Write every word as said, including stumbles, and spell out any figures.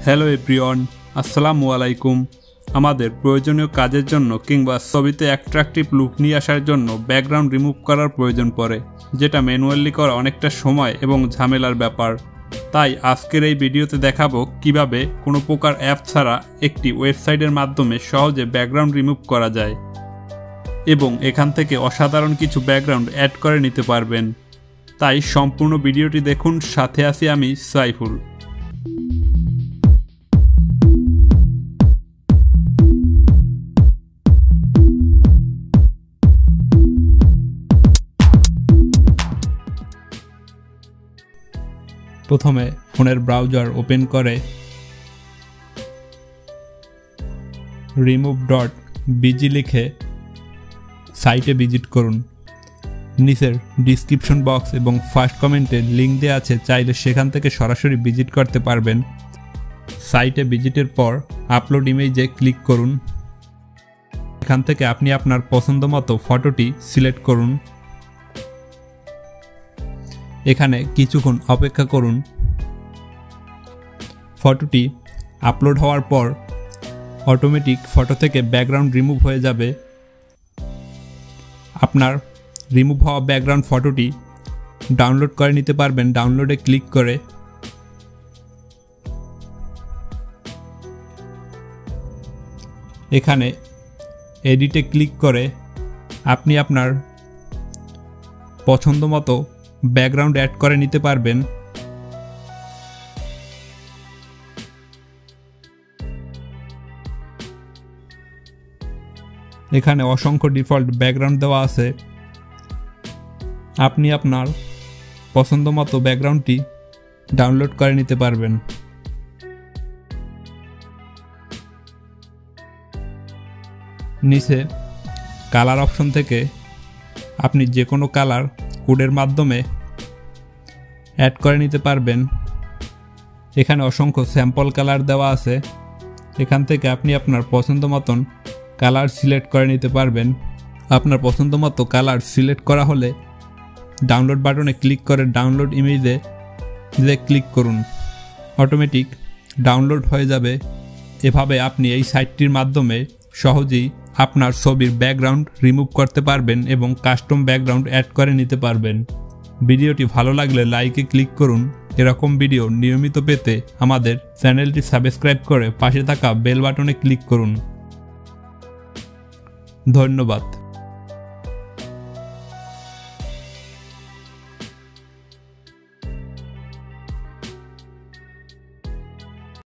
Hello everyone, আসসালামু আলাইকুম। আমাদের প্রয়োজনীয় কাজের জন্য কিংবা ছবিতে অ্যাট্রাকটিভ লুক নিয়ে আসার জন্য ব্যাকগ্রাউন্ড রিমুভ করার প্রয়োজন পড়ে, যেটা ম্যানুয়ালি করা অনেকটা সময় এবং ঝামেলার ব্যাপার। তাই আজকের এই ভিডিওতে দেখাবো কিভাবে কোনো প্রকার অ্যাপ ছাড়া একটি ওয়েবসাইটের মাধ্যমে সহজে ব্যাকগ্রাউন্ড রিমুভ করা যায় এবং এখান থেকে অসাধারণ কিছু ব্যাকগ্রাউন্ড অ্যাড করে নিতে পারবেন। তাই সম্পূর্ণ ভিডিওটি দেখুন, সাথে আছি আমি সাইফুল। প্রথমে ফোনের ব্রাউজার ওপেন করে রিমুভ ডট বিজি লিখে সাইটে ভিজিট করুন। নিচের ডিসক্রিপশন বক্স এবং ফার্স্ট কমেন্টে লিঙ্ক দেওয়া আছে, চাইলে সেখান থেকে সরাসরি ভিজিট করতে পারবেন। সাইটে ভিজিটের পর আপলোড ইমেজে ক্লিক করুন। এখান থেকে আপনি আপনার পছন্দ মতো ফটোটি সিলেক্ট করুন। এখানে কিছুক্ষণ অপেক্ষা করুন। ফটোটি আপলোড হওয়ার পর অটোমেটিক ফটো থেকে ব্যাকগ্রাউন্ড রিমুভ হয়ে যাবে। আপনার রিমুভ হওয়া ব্যাকগ্রাউন্ড ফটোটি ডাউনলোড করে নিতে পারবেন ডাউনলোডে ক্লিক করে। এখানে এডিটে ক্লিক করে আপনি আপনার পছন্দ মতো ব্যাকগ্রাউন্ড অ্যাড করে নিতে পারবেন। এখানে অসংখ্য ডিফল্ট ব্যাকগ্রাউন্ড দেওয়া আছে, আপনি আপনার পছন্দ মতো ব্যাকগ্রাউন্ডটি ডাউনলোড করে নিতে পারবেন। নিচে কালার অপশন থেকে আপনি যে কোনো কালার কোডের মাধ্যমে অ্যাড করে নিতে পারবেন। এখানে অসংখ্য স্যাম্পল কালার দেওয়া আছে, এখান থেকে আপনি আপনার পছন্দ মতন কালার সিলেক্ট করে নিতে পারবেন। আপনার পছন্দ মতো কালার সিলেক্ট করা হলে ডাউনলোড বাটনে ক্লিক করে ডাউনলোড ইমেজে ক্লিক করুন। অটোমেটিক ডাউনলোড হয়ে যাবে। এভাবে আপনি এই সাইটটির মাধ্যমে সহজেই আপনার ছবির ব্যাকগ্রাউন্ড রিমুভ করতে পারবেন এবং কাস্টম ব্যাকগ্রাউন্ড অ্যাড করে নিতে পারবেন। ভিডিওটি ভালো লাগলে লাইকে ক্লিক করুন। এরকম ভিডিও নিয়মিত পেতে আমাদের চ্যানেলটি সাবস্ক্রাইব করে পাশে থাকা বেল বাটনে ক্লিক করুন। ধন্যবাদ।